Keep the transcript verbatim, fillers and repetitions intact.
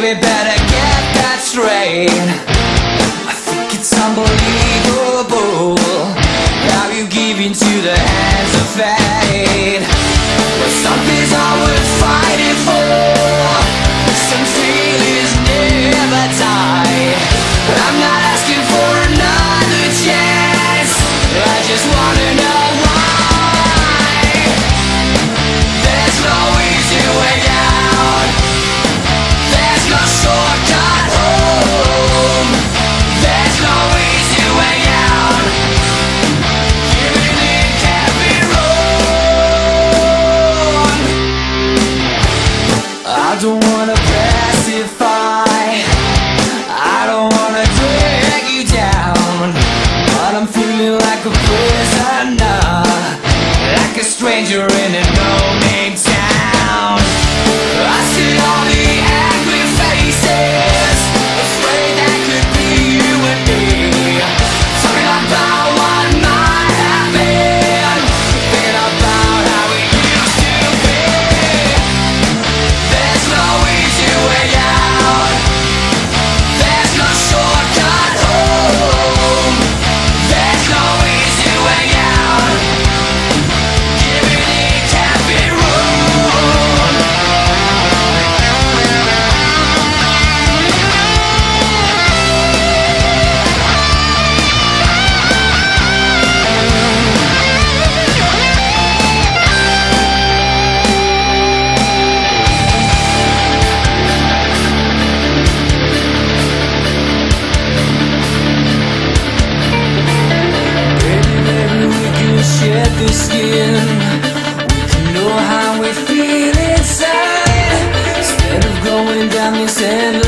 baby, better get that straight. I think it's unbelievable how you give into the hands of fate. But something's all worth fighting for, some feelings never die. I'm not asking for another chance, I just wanna know why. There's no easy way out, there's no shortcut home. There's no easy way out, giving in can't be wrong. I don't wanna pacify, I don't wanna drag you down, but I'm feeling like a prisoner, like a stranger in a no-name town. I see all the angry faces, afraid that could be you and me, talking about what might have been, thinking about how it used to be. There's no easy way out, there's no shortcut home. There's no easy way out, giving in can't be wrong. Baby, maybe we can shed the skin, we can know how we feel inside, instead of going down this endless